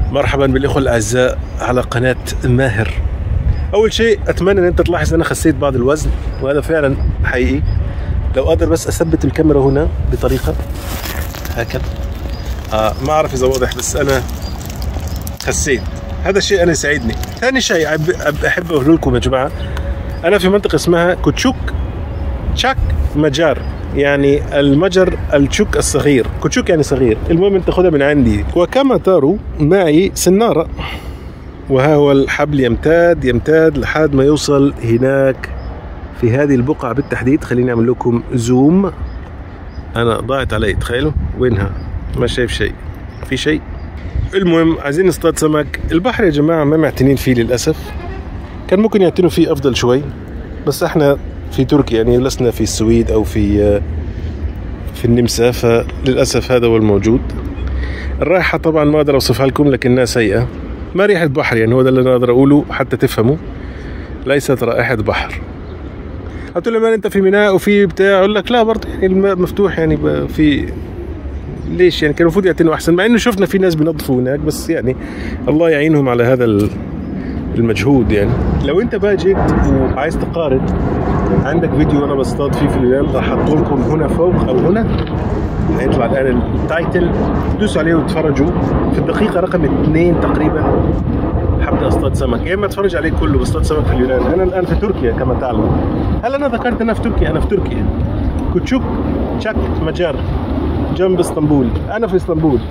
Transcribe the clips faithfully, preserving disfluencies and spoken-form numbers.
مرحبا بالاخوه الاعزاء على قناه ماهر. اول شيء اتمنى ان انت تلاحظ ان انا خسيت بعض الوزن، وهذا فعلا حقيقي. لو اقدر بس اثبت الكاميرا هنا بطريقه هكذا، آه ما اعرف اذا واضح، بس انا خسيت. هذا الشيء انا يسعدني. ثاني شيء احب اقول لكم يا جماعه، انا في منطقه اسمها كوتشوك تشاك مجار، يعني المجر التشوك الصغير. كوتشوك يعني صغير. المهم انت خدها من عندي. وكما تروا معي سنارة، وها هو الحبل يمتد يمتد لحد ما يوصل هناك في هذه البقعة بالتحديد. خليني اعمل لكم زوم. انا ضاعت علي، تخيلوا وينها، ما شايف شيء، في شيء. المهم عايزين نصطاد سمك. البحر يا جماعة ما معتنين فيه للأسف، كان ممكن يعتنوا فيه افضل شوي، بس احنا في تركيا يعني لسنا في السويد او في في النمسا، فللاسف هذا هو الموجود. الرائحه طبعا ما اقدر اوصفها لكم لكنها سيئه، ما ريحه بحر، يعني هو ده اللي انا اقدر اقوله حتى تفهموا، ليست رائحه بحر. قلت له ما انت في ميناء وفي بتاع، اقول لك لا برضه يعني الماء مفتوح، يعني في ليش يعني كان المفروض يعتنوا احسن، مع انه شفنا في ناس بينظفوا هناك، بس يعني الله يعينهم على هذا المجهود. يعني لو انت بقى جيت وعايز تقارن، عندك فيديو انا بصطاد فيه في اليونان، راح احطه لكم هنا فوق او هنا، هيطلع الان التايتل، دوسوا عليه وتفرجوا. في الدقيقه رقم اثنين تقريبا حبدا اصطاد سمك، يا اما اتفرج عليه كله بصطاد سمك في اليونان. انا الان في تركيا كما تعلم. هل انا ذكرت انا في تركيا؟ انا في تركيا كوتشوك تشاك مجار جنب اسطنبول. انا في اسطنبول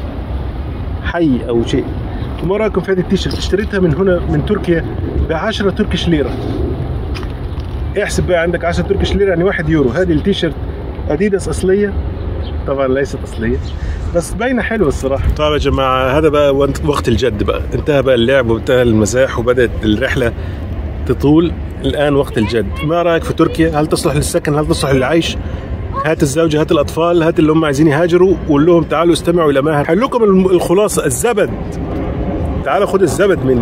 حي او شيء. وما رايكم في هذه التيشيرت؟ اشتريتها من هنا من تركيا ب عشرة تركش ليره. احسب بقى عندك عشرة تركش ليره يعني واحد يورو. هذه التيشيرت اديداس اصليه، طبعا ليست اصليه بس باينه حلوه الصراحه. طبعا يا جماعه هذا بقى وقت الجد بقى، انتهى بقى اللعب وانتهى المزاح وبدات الرحله تطول. الان وقت الجد. ما رايك في تركيا؟ هل تصلح للسكن؟ هل تصلح للعيش؟ هات الزوجة، هات الأطفال، هات اللي هم عايزين يهاجروا، وقول لهم تعالوا استمعوا إلى ماهر. هقول لكم الخلاصة، الزبد. تعالوا خد الزبد مني.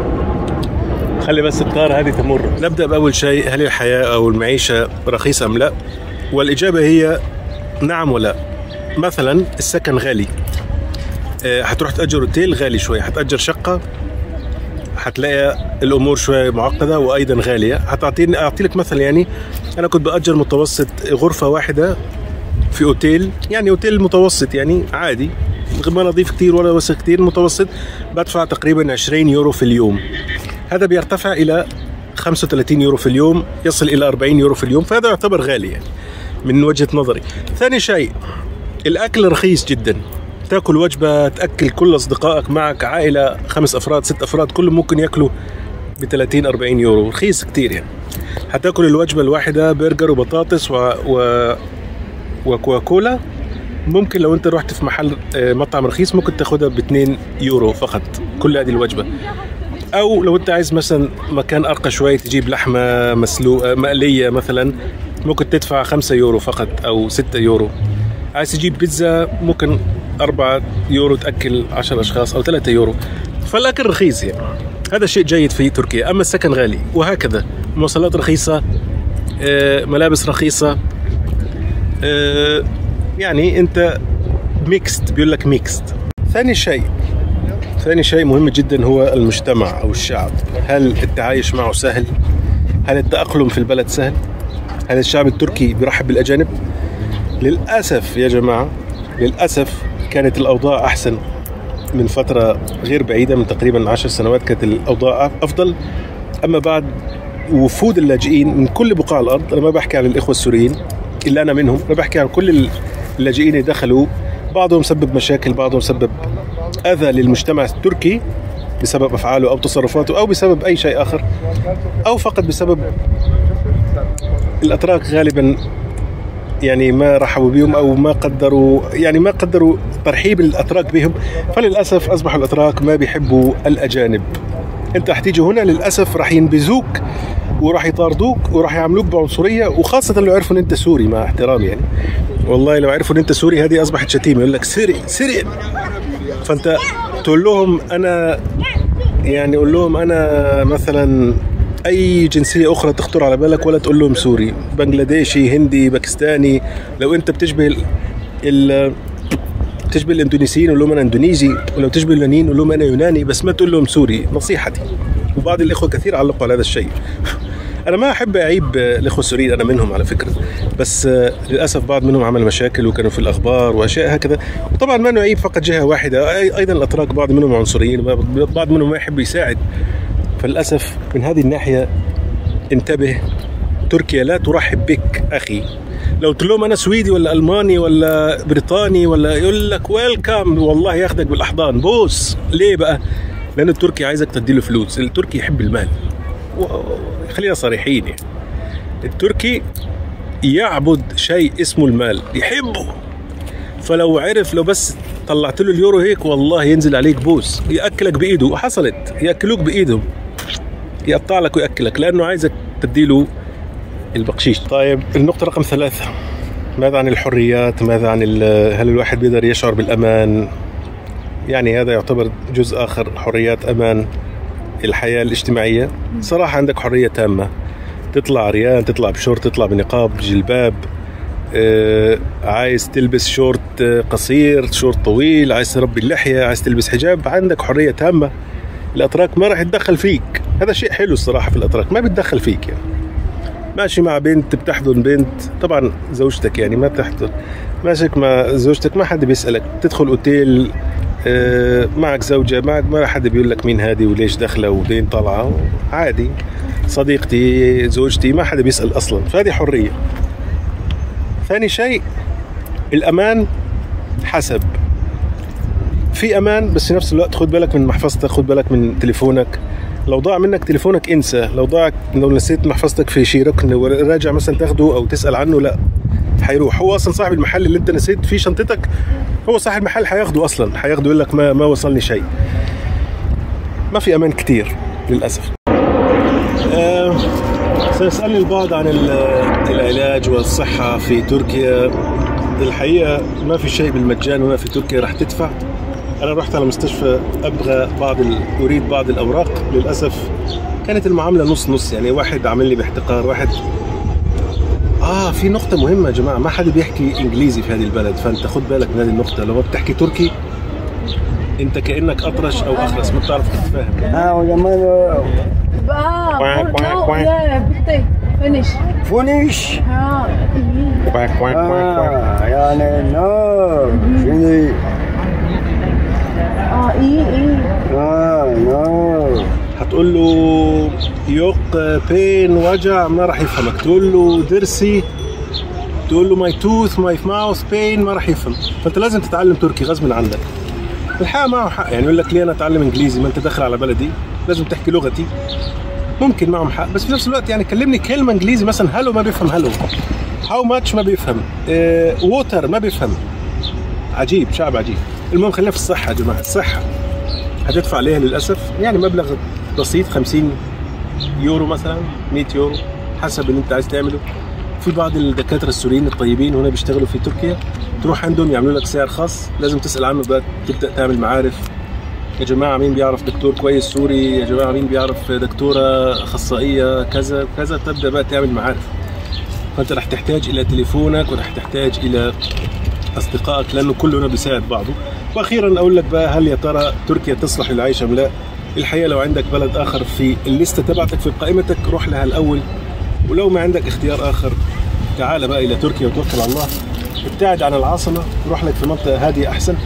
خلي بس الطارة هذه تمر. نبدأ بأول شيء، هل الحياة أو المعيشة رخيصة أم لا؟ والإجابة هي نعم ولا. مثلا السكن غالي، هتروح تأجر اوتيل غالي شوية، هتأجر شقة هتلاقي الأمور شوية معقدة وأيضا غالية. هتعطيني أعطي لك مثل، يعني أنا كنت بأجر متوسط غرفة واحدة في أوتيل، يعني أوتيل متوسط يعني عادي، ما نظيف كتير ولا وسخ كتير، متوسط، بدفع تقريبا عشرين يورو في اليوم. هذا بيرتفع إلى خمسة وثلاثين يورو في اليوم، يصل إلى أربعين يورو في اليوم، فهذا يعتبر غالي يعني من وجهة نظري. ثاني شيء، الأكل رخيص جدا. تاكل وجبة تأكل كل أصدقائك معك، عائلة خمس أفراد ست أفراد كلهم ممكن يأكلوا ب ثلاثين أربعين يورو، رخيص كتير يعني. هتاكل الوجبة الواحدة برجر وبطاطس و... و... وكوكولا، ممكن لو انت رحت في محل مطعم رخيص ممكن تاخدها ب اثنين يورو فقط كل هذه الوجبة. او لو انت عايز مثلا مكان ارقى شوية، تجيب لحمة مسلوقة مقلية مثلا، ممكن تدفع خمسة يورو فقط او ستة يورو. عايز تجيب بيتزا ممكن أربعة يورو تأكل عشرة أشخاص أو ثلاثة يورو. فالأكل رخيص يعني، هذا شيء جيد في تركيا. أما السكن غالي، وهكذا مواصلات رخيصة، ملابس رخيصة، يعني أنت ميكست، بيقول لك ميكست. ثاني شيء ثاني شيء مهم جدا هو المجتمع أو الشعب. هل التعايش معه سهل؟ هل التأقلم في البلد سهل؟ هل الشعب التركي بيرحب بالأجانب؟ للأسف يا جماعة، للأسف كانت الأوضاع أحسن من فترة غير بعيدة، من تقريبا عشر سنوات كانت الأوضاع أفضل. أما بعد وفود اللاجئين من كل بقاع الأرض، أنا ما بحكي عن الإخوة السوريين إلا أنا منهم، أنا بحكي عن كل اللاجئين اللي دخلوا، بعضهم سبب مشاكل، بعضهم سبب أذى للمجتمع التركي بسبب أفعاله أو تصرفاته أو بسبب أي شيء آخر، أو فقط بسبب الأتراك غالبا يعني ما رحبوا بهم أو ما قدروا، يعني ما قدروا ترحيب الأتراك بهم. فللأسف أصبحوا الأتراك ما بيحبوا الأجانب. أنت هتيجي هنا للأسف راح ينبذوك وراح يطاردوك وراح يعملوك بعنصرية، وخاصة لو عرفوا أن أنت سوري، مع احترامي يعني والله لو عرفوا أن أنت سوري هذه أصبحت شتيمة، يقول لك سوري سوري. فأنت تقول لهم أنا يعني قول لهم أنا مثلا أي جنسية أخرى تخطر على بالك، ولا تقول لهم سوري، بنغلاديشي، هندي، باكستاني. لو أنت بتشبه ال تشبه الاندونيسيين قول لهم انا اندونيسي، ولو تشبه اليونانيين قول لهم انا يوناني، بس ما تقول لهم سوري، نصيحتي. وبعض الاخوه كثير علقوا على هذا الشيء. انا ما احب اعيب الاخوه السوريين، انا منهم على فكره، بس للاسف بعض منهم عمل مشاكل وكانوا في الاخبار واشياء هكذا. وطبعا ما نعيب فقط جهه واحده، ايضا الاتراك بعض منهم عنصريين، بعض منهم ما يحب يساعد. فللاسف من هذه الناحيه انتبه، تركيا لا ترحب بك اخي. لو قلت لهم انا سويدي ولا الماني ولا بريطاني ولا يقول لك ويلكم، والله ياخذك بالاحضان بوس. ليه بقى؟ لان التركي عايزك تديله فلوس، التركي يحب المال، خلينا صريحين يعني. التركي يعبد شيء اسمه المال، يحبه. فلو عرف، لو بس طلعت له اليورو هيك والله ينزل عليك بوس، ياكلك بايده، وحصلت ياكلوك بايدهم، يقطع لك وياكلك، لانه عايزك تديله البقشيش. طيب النقطة رقم ثلاثة، ماذا عن الحريات؟ ماذا عن هل الواحد بيقدر يشعر بالأمان؟ يعني هذا يعتبر جزء آخر، حريات أمان الحياة الاجتماعية. صراحة عندك حرية تامة، تطلع عريان، تطلع بشورت، تطلع بنقاب، جلباب، آه، عايز تلبس شورت قصير، شورت طويل، عايز تربي اللحية، عايز تلبس حجاب، عندك حرية تامة. الأتراك ما راح يتدخل فيك، هذا شيء حلو الصراحة في الأتراك، ما بيتدخل فيك يعني. ماشي مع بنت، بتحضن بنت، طبعا زوجتك يعني ما بتحضن، ماشيك مع زوجتك ما حد بيسألك، تدخل اوتيل آه معك زوجة، معك ما حد بيقول لك مين هذه وليش داخلة وبين طالعة، عادي، صديقتي زوجتي، ما حد بيسأل أصلا. فهذه حرية. ثاني شيء الأمان، حسب، في أمان بس في نفس الوقت خد بالك من محفظتك، خد بالك من تليفونك. لو ضاع منك تليفونك انسى، لو ضاع، لو نسيت محفظتك في شي ركن وراجع مثلا تاخده او تسأل عنه، لا حيروح. هو اصلا صاحب المحل اللي انت نسيت فيه شنطتك، هو صاحب المحل حياخده اصلا، حياخده يقول لك ما ما وصلني شيء. ما في امان كتير للاسف. آه سيسألني البعض عن العلاج والصحة في تركيا. الحقيقة ما في شيء بالمجان هنا في تركيا، راح تدفع. أنا رحت على مستشفى أبغى بعض ال... أريد بعض الأوراق، للأسف كانت المعاملة نص نص، يعني واحد عامل لي باحتقار، واحد آه في نقطة مهمة يا جماعة، ما حد بيحكي إنجليزي في هذه البلد، فأنت خد بالك من هذه النقطة. لو ما بتحكي تركي أنت كأنك أطرش أو أخرس، ما بتعرف تتفاهم. آه وجماله آه no yeah finish فونيش آه آه يعني نو شنو آه إيه إيه آه نو هتقول له يوق بين وجع ما راح يفهمك، تقول له درسي، تقول له ماي توث ماي ماوث بين، ما راح يفهم. فانت لازم تتعلم تركي غصب عنك. الحقيقه معه حق، يعني يقول لك ليه انا اتعلم انجليزي، ما انت داخل على بلدي لازم تحكي لغتي. ممكن معهم حق، بس في نفس الوقت يعني كلمني كلمه انجليزي مثلا، هلو ما بيفهم، هلو هاو ماتش ما بيفهم، ووتر ما بيفهم. عجيب، شعب عجيب. المهم خلينا في الصحه يا جماعه. الصحه هتدفع عليها للاسف يعني مبلغ بسيط، خمسين يورو مثلا، مية يورو حسب اللي انت عايز تعمله. في بعض الدكاتره السوريين الطيبين هنا بيشتغلوا في تركيا، تروح عندهم يعملوا لك سعر خاص، لازم تسال عنه بقى، تبدا تعمل معارف. يا جماعه مين بيعرف دكتور كويس سوري، يا جماعه مين بيعرف دكتوره اخصائيه كذا كذا، تبدا بقى تعمل معارف. فانت رح تحتاج الى تليفونك، ورح تحتاج الى اصدقائك، لانه كلنا بيساعد بعضه. واخيرا اقول لك بقى، هل يا ترى تركيا تصلح للعيش ام لا؟ الحقيقه لو عندك بلد اخر في الليسته تبعتك في قائمتك، روح لها الاول، ولو ما عندك اختيار اخر تعال بقى الى تركيا وتوكل على الله. ابتعد عن العاصمه، روح لك في منطقه هاديه احسن.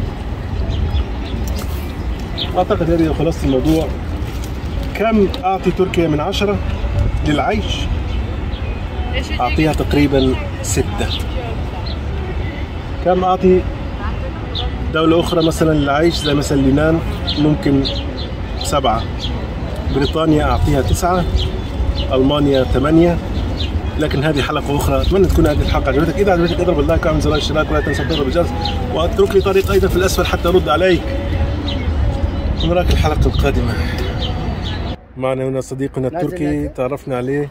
اعتقد هذه خلاصه الموضوع. كم اعطي تركيا من عشرة للعيش؟ اعطيها تقريبا ستة. كم اعطي دولة اخرى مثلا للعيش زي مثلا اليونان؟ ممكن سبعة. بريطانيا اعطيها تسعة. المانيا ثمانية. لكن هذه حلقة أخرى. أتمنى تكون هذه الحلقة عجبتك. إذا عجبتك اضرب اللايك واعمل زر الاشتراك، ولا تنسى تضرب الجرس، واترك لي طريق أيضا في الأسفل حتى أرد عليك. نراك الحلقة القادمة. معنا هنا صديقنا التركي تعرفنا عليه،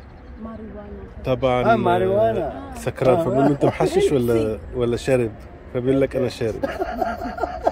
طبعا ماريوانا سكران، فبقول له أنت محشش ولا ولا شارب؟ فبيقول لك أنا شارب.